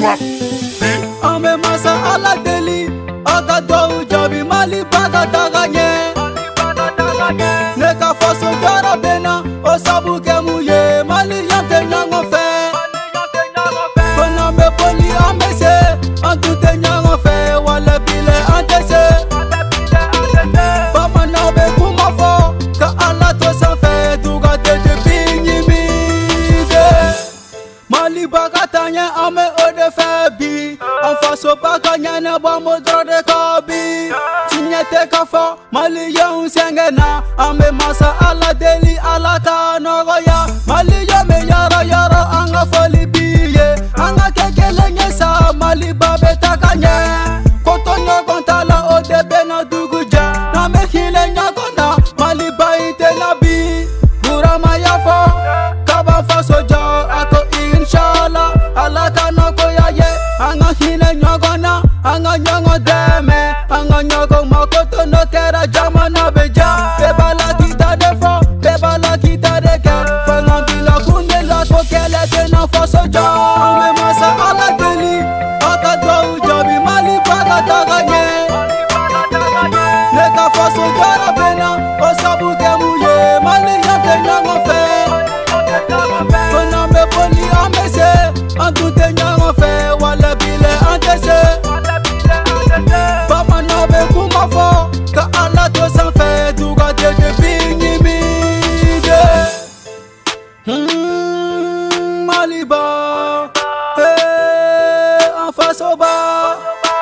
drop. Ame masa ala deli, aga do jabi mali baga daganye. Neka faso jara bena, osabu kemuye mali yante nyango fe. Kona me poli amese, antute nyango fe wale bile antese. Bama na be kumafo, ka ala to sa fe duga teje binyi mide. Mali baga tanya ame ode fe bi, anfaso baga nyane ba modro de kabi. Tinyete kafa mali yon sengena, ame masa ala deli ala ta nogoya. Mali yo me yara yara anga foli biye, anga kekele nyesa mali babe takanye. Koto nyogontala ode bena duguja, na me hile nyogona mali baite nabi. Burama yafo, kaba faso ja ako inshallah. Ala ta nogoya ye, anga hile nyogona, anga nyongo deme, anga nyogo makoto no kera jama na beja. Beba la kita defo, beba la kita deke, falambila kunde la kokele tena faso ja. Ame masa ala deli, aka do jabi mali baga daganye. Neka faso jara bena, osabu kemuye mali yante nyango fe. Kona me poli amese, antute nyango fe wale bile antese. Bama na be kumafo, ka ala to san fe duga teje binyi mide. Maliba, anfaso ba.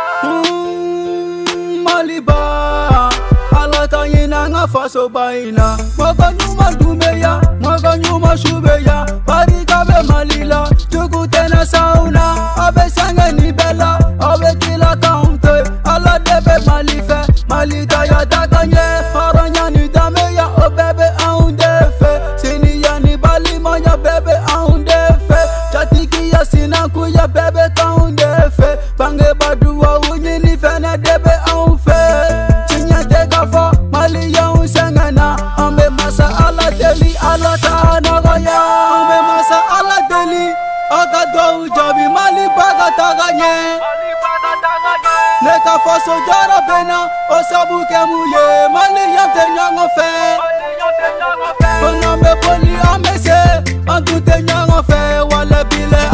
Maliba, ala ta yina nga faso ba ina. Mwaga nyuma dumeya, mwaga nyuma shubeya. Pari kabe malila, jugu tena sauna. Abe sange ni bela, abe kila kaunte. Ala debe malife, malita ya daganye. Haranya ni dameya, o bebe aundefe. Sini ya ni balima ya bebe aundefe. Chatiki ya sinanku ya bebe kaundefe. Pange badua unyi ni fene debe aunfe. Chinyete gafo, mali ya unsengena. Ame masa ala deli, ala ta nagaya. Ame masa ala deli, aga do jabi mali baga taganye. Neka faso jara bena, osabu kemuye mali yante nyango fe. Kona me poli amese, antute nyango fe wale bile